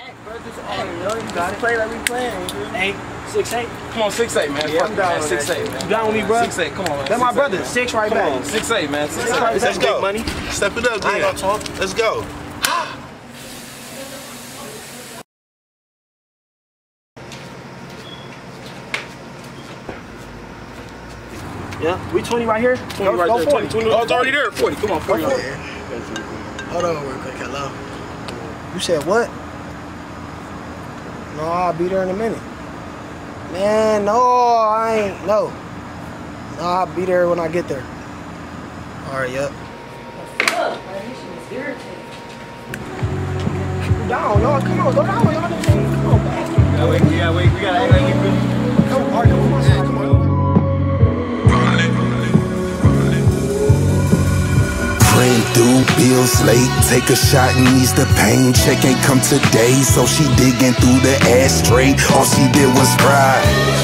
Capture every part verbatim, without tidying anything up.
Bro, just act, yo. You gotta play like we playing, dude. Eight, six, eight. Come on, six eight, man. Yeah, I'm down man. with Six that eight, shit. man. You down with me, bro? Six eight. Come on, man. That's my Six, brother. eight, Six right Come back. on, six eight, man. Six Six eight. right back. Let's go. Big money. Step it up, I ain't then. gonna talk. Let's go. Yeah, we twenty right here. twenty right there. twenty, twenty. Oh, it's already there. forty. Come on, forty. forty. Hold on real quick, hello. You said what? No, I'll be there in a minute. Man, no, I ain't, no. No, I'll be there when I get there. All right, yep. Fuck, man, this shit is irritating. Down, no, come on, go down, y'all. Come on, man. Yeah, wait, yeah, wait. We gotta act like we really. Come on, all right, come on, yeah, come on. Friend through bills late, take a shot and ease the pain. Check ain't come today, so she digging through the ashtray. All she did was cry.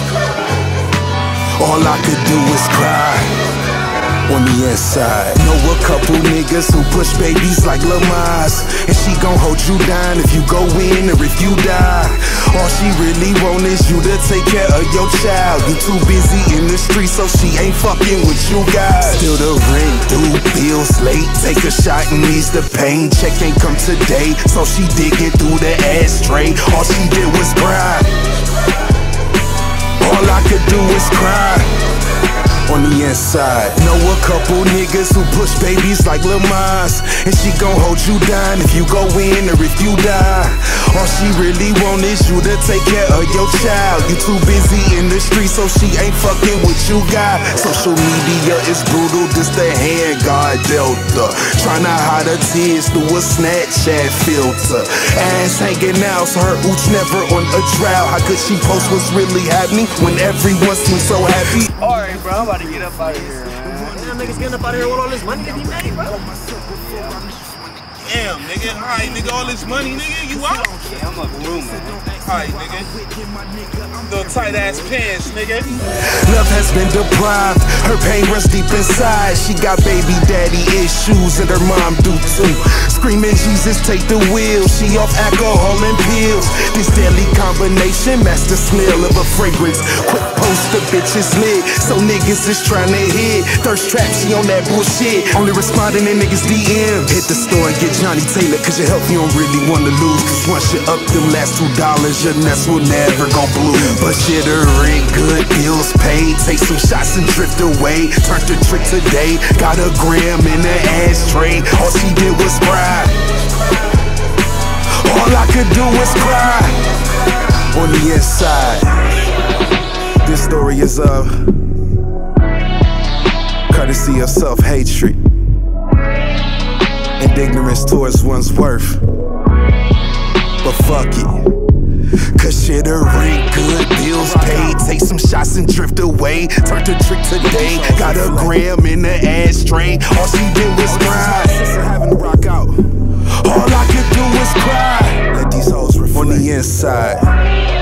All I could do was cry. On the inside, know a couple niggas who push babies like Lamas, and she gon' hold you down if you go in or if you die. All she really want is you to take care of your child. You too busy in the street, so she ain't fucking with you guys. Still the rent due, bills late, take a shot and ease the pain. Check ain't come today, so she digging through the ashtray. All she did was cry. All I could do was cry. On the inside, know a couple niggas who push babies like Lamas, and she gon' hold you down if you go in or if you die. All she really want is you to take care of your child. You too busy in the street, so she ain't fucking with you guys. Social media is brutal, this the hand God dealt her. Tryna hide her tears through a Snapchat filter. Ass hanging out, so her ooch never on a drought. How could she post what's really happening when everyone seems so happy? Alright, bro, I'm about to get up out of here, man. Damn, niggas getting up out of here with all this money that he made, bro. Damn, nigga. Alright, nigga, all this money, nigga. You out? Yeah, I'm up room, man. Alright, nigga. Little tight ass pants, nigga. Love has been deprived, her pain runs deep inside. She got baby daddy issues and her mom do too. Screaming Jesus take the wheel, she off alcohol and pills. This deadly combination match the smell of a fragrance. Quick post the bitch's lit, so niggas is trying to hit. Thirst trap, she on that bullshit, only responding in niggas D Ms. Hit the store and get Johnny Taylor, cause your health you don't really wanna lose. Cause once you up them last two dollars, your nuts will never go blue. But shit, her rent good, bills paid. Take some shots and drift away. Turned the trick today, got a gram in the ashtray. All she did was cry. All I could do was cry. On the inside, this story is of courtesy of self-hatred and ignorance towards one's worth. But fuck it, cause shit, her rent good, bills paid. Take some shots and drift away. Turned the trick today, got a gram in the ashtray. All she did was cry. Having to rock out. All I could do was cry. Let these hoes reflect. On the inside.